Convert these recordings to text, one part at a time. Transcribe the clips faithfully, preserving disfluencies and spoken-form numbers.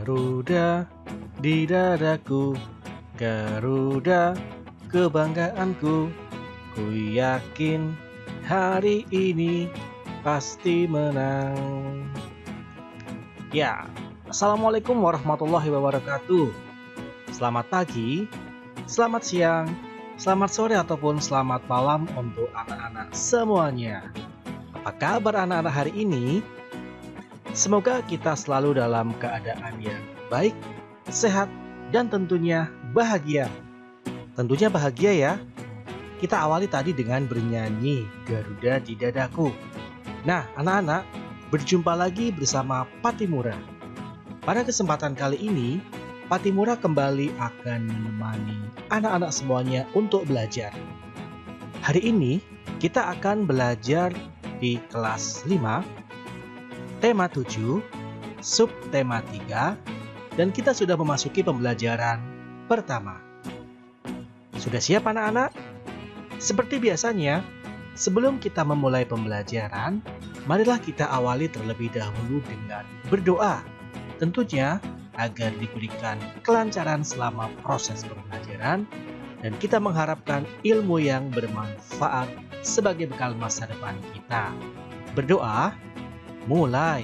Garuda di dadaku, Garuda kebanggaanku. Ku yakin hari ini pasti menang. Ya, Assalamualaikum warahmatullahi wabarakatuh. Selamat pagi, selamat siang, selamat sore ataupun selamat malam untuk anak-anak semuanya. Apa kabar anak-anak hari ini? Semoga kita selalu dalam keadaan yang baik, sehat, dan tentunya bahagia. Tentunya bahagia ya. Kita awali tadi dengan bernyanyi Garuda di Dadaku. Nah, anak-anak, berjumpa lagi bersama Patimura. Pada kesempatan kali ini, Patimura kembali akan menemani anak-anak semuanya untuk belajar. Hari ini, kita akan belajar di kelas lima, tema tujuh, subtema tiga, dan kita sudah memasuki pembelajaran pertama. Sudah siap anak-anak? Seperti biasanya, sebelum kita memulai pembelajaran, marilah kita awali terlebih dahulu dengan berdoa. Tentunya agar diberikan kelancaran selama proses pembelajaran, dan kita mengharapkan ilmu yang bermanfaat sebagai bekal masa depan kita. Berdoa. Mulai.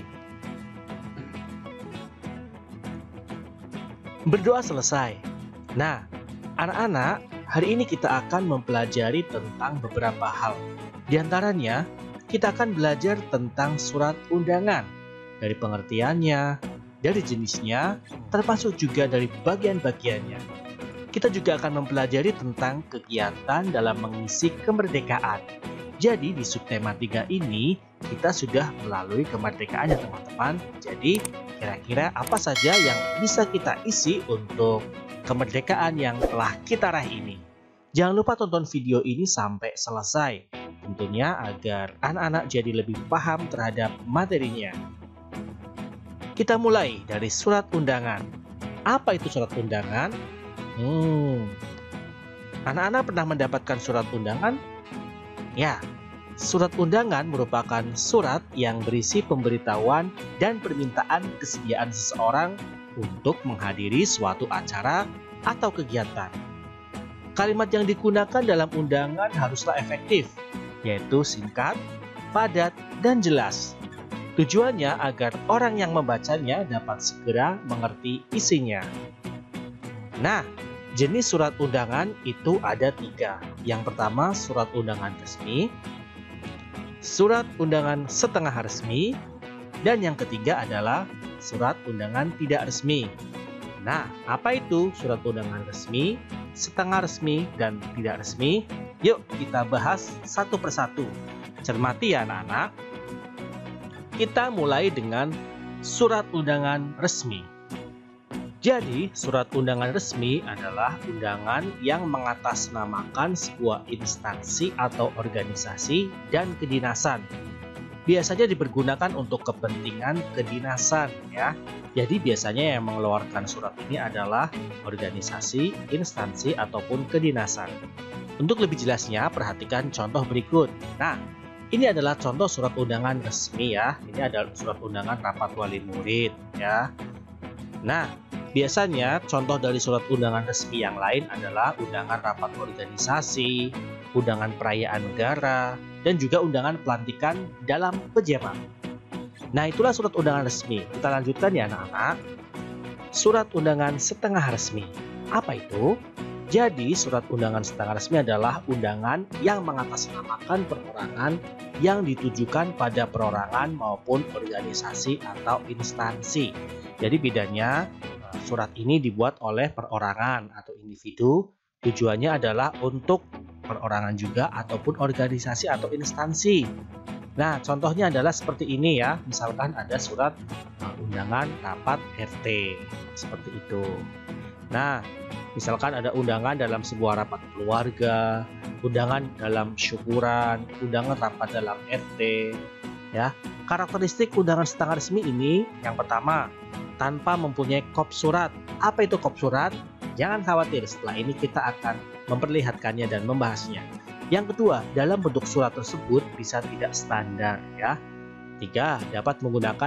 Berdoa selesai. Nah, anak-anak, hari ini kita akan mempelajari tentang beberapa hal. Di antaranya, kita akan belajar tentang surat undangan, dari pengertiannya, dari jenisnya, termasuk juga dari bagian-bagiannya. Kita juga akan mempelajari tentang kegiatan dalam mengisi kemerdekaan. Jadi di subtema tiga ini kita sudah melalui kemerdekaan ya teman-teman. Jadi kira-kira apa saja yang bisa kita isi untuk kemerdekaan yang telah kita raih ini. Jangan lupa tonton video ini sampai selesai. Tentunya agar anak-anak jadi lebih paham terhadap materinya. Kita mulai dari surat undangan. Apa itu surat undangan? Hmm. Anak-anak pernah mendapatkan surat undangan? Ya, surat undangan merupakan surat yang berisi pemberitahuan dan permintaan kesediaan seseorang untuk menghadiri suatu acara atau kegiatan. Kalimat yang digunakan dalam undangan haruslah efektif, yaitu singkat, padat, dan jelas. Tujuannya agar orang yang membacanya dapat segera mengerti isinya. Nah, jenis surat undangan itu ada tiga. Yang pertama, surat undangan resmi, surat undangan setengah resmi, dan yang ketiga adalah surat undangan tidak resmi. Nah, apa itu surat undangan resmi, setengah resmi, dan tidak resmi? Yuk kita bahas satu persatu. Cermati ya anak-anak. Kita mulai dengan surat undangan resmi. Jadi, surat undangan resmi adalah undangan yang mengatasnamakan sebuah instansi atau organisasi dan kedinasan. Biasanya dipergunakan untuk kepentingan kedinasan ya. Jadi biasanya yang mengeluarkan surat ini adalah organisasi, instansi, ataupun kedinasan. Untuk lebih jelasnya, perhatikan contoh berikut. Nah, ini adalah contoh surat undangan resmi ya. Ini adalah surat undangan rapat wali murid ya. Nah, biasanya contoh dari surat undangan resmi yang lain adalah undangan rapat organisasi, undangan perayaan negara, dan juga undangan pelantikan dalam pejabat. Nah, itulah surat undangan resmi. Kita lanjutkan ya anak-anak. Surat undangan setengah resmi. Apa itu? Jadi, surat undangan setengah resmi adalah undangan yang mengatasnamakan perorangan yang ditujukan pada perorangan maupun organisasi atau instansi. Jadi bedanya, surat ini dibuat oleh perorangan atau individu. Tujuannya adalah untuk perorangan juga ataupun organisasi atau instansi. Nah, contohnya adalah seperti ini ya. Misalkan ada surat undangan rapat R T. Seperti itu. Nah, misalkan ada undangan dalam sebuah rapat keluarga, undangan dalam syukuran, undangan rapat dalam R T. Ya, karakteristik undangan setengah resmi ini yang pertama, tanpa mempunyai kop surat. Apa itu kop surat? Jangan khawatir, setelah ini kita akan memperlihatkannya dan membahasnya. Yang kedua, dalam bentuk surat tersebut bisa tidak standar ya. Tiga, dapat menggunakan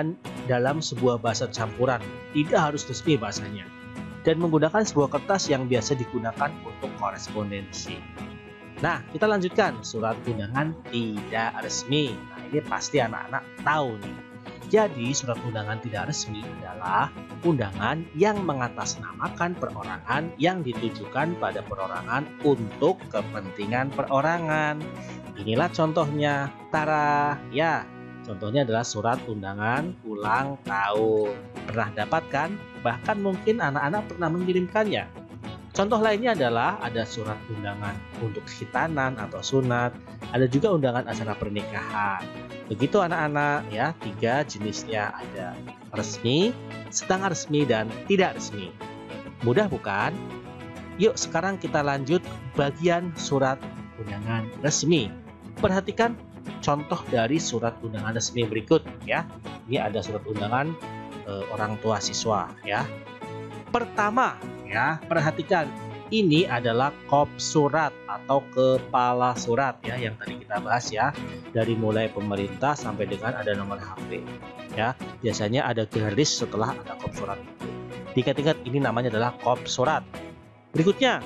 dalam sebuah bahasa campuran, tidak harus resmi bahasanya, dan menggunakan sebuah kertas yang biasa digunakan untuk korespondensi. Nah, kita lanjutkan surat undangan tidak resmi. Nah, ini pasti anak-anak tahu nih. Jadi, surat undangan tidak resmi adalah undangan yang mengatasnamakan perorangan yang ditujukan pada perorangan untuk kepentingan perorangan. Inilah contohnya. Tara, ya, contohnya adalah surat undangan ulang tahun. Pernah dapatkan? Bahkan mungkin anak-anak pernah mengirimkannya. Contoh lainnya adalah ada surat undangan untuk khitanan atau sunat, ada juga undangan acara pernikahan. Begitu anak-anak ya, tiga jenisnya ada resmi, setengah resmi, dan tidak resmi. Mudah bukan? Yuk sekarang kita lanjut bagian surat undangan resmi. Perhatikan contoh dari surat undangan resmi berikut ya. Ini ada surat undangan e, orang tua siswa ya. Pertama ya, perhatikan ini adalah kop surat atau kepala surat ya yang tadi kita bahas ya. Dari mulai pemerintah sampai dengan ada nomor H P ya. Biasanya ada garis setelah ada kop surat itu. Diingat-ingat ini namanya adalah kop surat. Berikutnya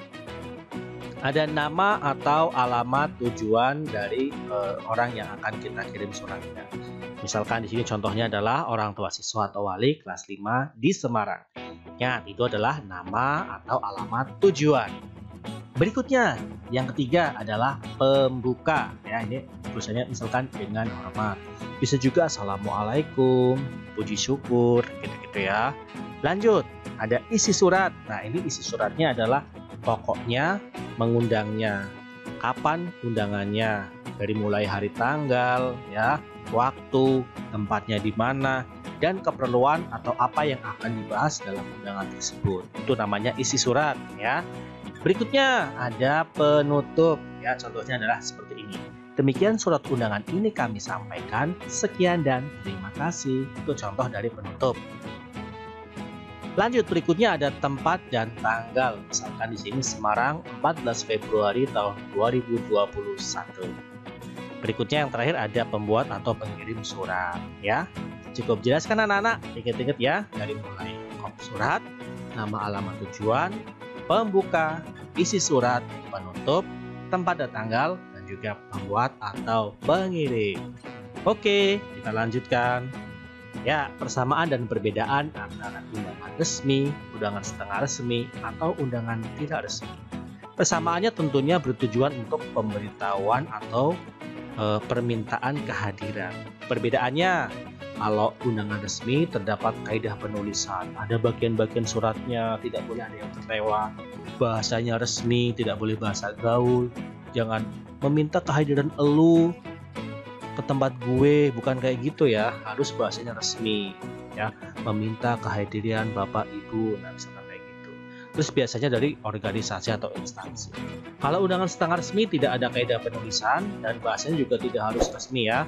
ada nama atau alamat tujuan dari uh, orang yang akan kita kirim suratnya. Misalkan di sini contohnya adalah orang tua siswa atau wali kelas lima di Semarang. Ya, itu adalah nama atau alamat tujuan. Berikutnya, yang ketiga adalah pembuka. Ya, ini tulisannya misalkan dengan hormat. Bisa juga assalamualaikum, puji syukur, gitu-gitu ya. Lanjut, ada isi surat. Nah, ini isi suratnya adalah pokoknya mengundangnya, kapan undangannya, dari mulai hari tanggal, ya, waktu, tempatnya di mana, dan keperluan atau apa yang akan dibahas dalam undangan tersebut. Itu namanya isi surat, ya. Berikutnya ada penutup, ya. Contohnya adalah seperti ini. Demikian surat undangan ini kami sampaikan. Sekian dan terima kasih. Itu contoh dari penutup. Lanjut, berikutnya ada tempat dan tanggal. Misalkan di sini Semarang empat belas Februari tahun dua ribu dua puluh satu. Berikutnya yang terakhir ada pembuat atau pengirim surat ya. Cukup jelaskan anak-anak, ingat-ingat ya, dari mulai kop surat, nama alamat tujuan, pembuka, isi surat, penutup, tempat dan tanggal, dan juga pembuat atau pengirim. Oke, kita lanjutkan. Ya, persamaan dan perbedaan antara undangan resmi, undangan setengah resmi, atau undangan tidak resmi. Persamaannya tentunya bertujuan untuk pemberitahuan atau e, permintaan kehadiran. Perbedaannya, kalau undangan resmi terdapat kaidah penulisan, ada bagian-bagian suratnya, tidak boleh ada yang terlewat, bahasanya resmi, tidak boleh bahasa gaul, jangan meminta kehadiran elu ke tempat gue, bukan kayak gitu ya, harus bahasanya resmi ya, meminta kehadiran bapak ibu, nah misalkan kayak gitu. Terus biasanya dari organisasi atau instansi. Kalau undangan setengah resmi tidak ada kaidah penulisan dan bahasanya juga tidak harus resmi ya.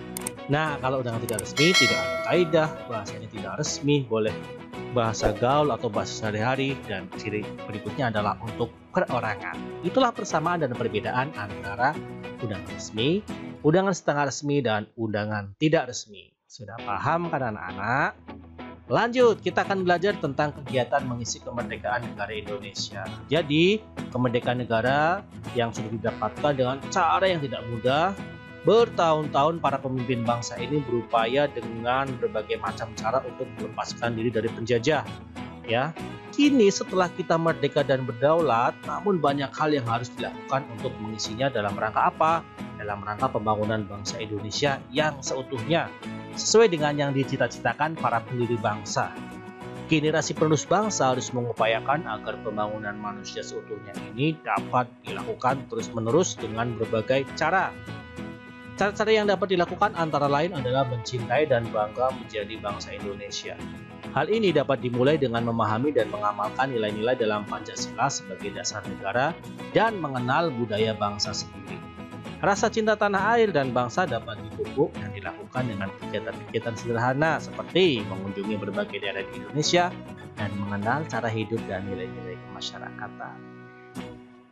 Nah, kalau undangan tidak resmi tidak ada kaidah, bahasanya tidak resmi, boleh bahasa gaul atau bahasa sehari-hari, dan ciri berikutnya adalah untuk perorangan. Itulah persamaan dan perbedaan antara undangan resmi, undangan setengah resmi, dan undangan tidak resmi. Sudah paham kan anak-anak? Lanjut, kita akan belajar tentang kegiatan mengisi kemerdekaan negara Indonesia. Jadi, kemerdekaan negara yang sudah didapatkan dengan cara yang tidak mudah. Bertahun-tahun para pemimpin bangsa ini berupaya dengan berbagai macam cara untuk melepaskan diri dari penjajah. Ya, kini setelah kita merdeka dan berdaulat, namun banyak hal yang harus dilakukan untuk mengisinya dalam rangka apa? Dalam rangka pembangunan bangsa Indonesia yang seutuhnya, sesuai dengan yang dicita-citakan para pendiri bangsa. Generasi penerus bangsa harus mengupayakan agar pembangunan manusia seutuhnya ini dapat dilakukan terus-menerus dengan berbagai cara. Cara-cara yang dapat dilakukan antara lain adalah mencintai dan bangga menjadi bangsa Indonesia. Hal ini dapat dimulai dengan memahami dan mengamalkan nilai-nilai dalam Pancasila sebagai dasar negara dan mengenal budaya bangsa sendiri. Rasa cinta tanah air dan bangsa dapat dipupuk dan dilakukan dengan kegiatan-kegiatan sederhana seperti mengunjungi berbagai daerah di Indonesia dan mengenal cara hidup dan nilai-nilai kemasyarakatan.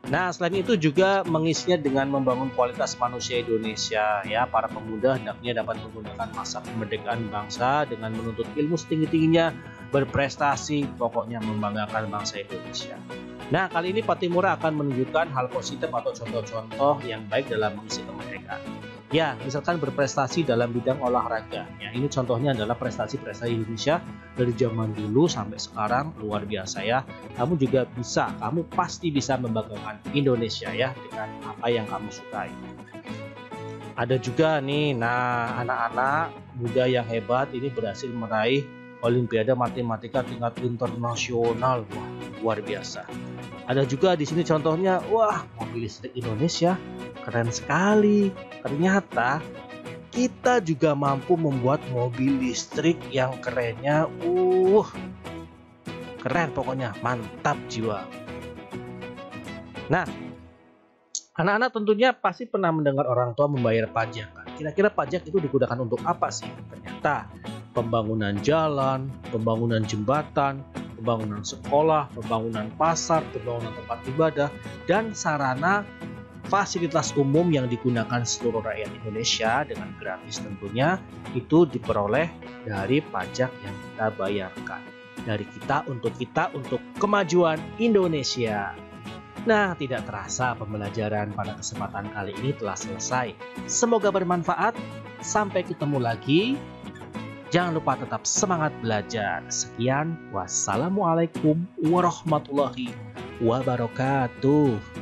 Nah, selain itu juga mengisinya dengan membangun kualitas manusia Indonesia. Ya, para pemuda hendaknya dapat menggunakan masa kemerdekaan bangsa dengan menuntut ilmu setinggi-tingginya, berprestasi, pokoknya membanggakan bangsa Indonesia. Nah, kali ini Patimura akan menunjukkan hal positif atau contoh-contoh yang baik dalam mengisi kemerdekaan. Ya, misalkan berprestasi dalam bidang olahraga. Ya, ini contohnya adalah prestasi-prestasi Indonesia dari zaman dulu sampai sekarang, luar biasa ya. Kamu juga bisa, kamu pasti bisa membanggakan Indonesia ya dengan apa yang kamu sukai. Ada juga nih, nah anak-anak muda yang hebat ini berhasil meraih Olimpiade Matematika tingkat internasional. Wah, luar biasa. Ada juga di sini contohnya, wah, mobil listrik Indonesia keren sekali. Ternyata kita juga mampu membuat mobil listrik yang kerennya, uh, keren pokoknya, mantap jiwa. Nah, anak-anak tentunya pasti pernah mendengar orang tua membayar pajak. Kira-kira pajak itu digunakan untuk apa sih? Ternyata pembangunan jalan, pembangunan jembatan, pembangunan sekolah, pembangunan pasar, pembangunan tempat ibadah, dan sarana fasilitas umum yang digunakan seluruh rakyat Indonesia dengan gratis tentunya itu diperoleh dari pajak yang kita bayarkan. Dari kita, untuk kita, untuk kemajuan Indonesia. Nah, tidak terasa pembelajaran pada kesempatan kali ini telah selesai. Semoga bermanfaat. Sampai ketemu lagi. Jangan lupa tetap semangat belajar. Sekian, wassalamualaikum warahmatullahi wabarakatuh.